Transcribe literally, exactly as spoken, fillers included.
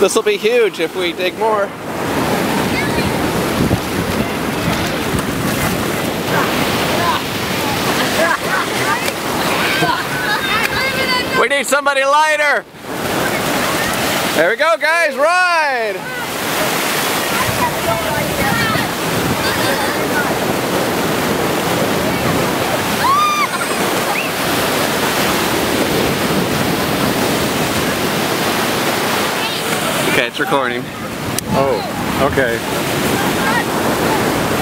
This will be huge if we dig more. We need somebody lighter. There we go, guys, ride. Okay, it's recording. Oh, okay.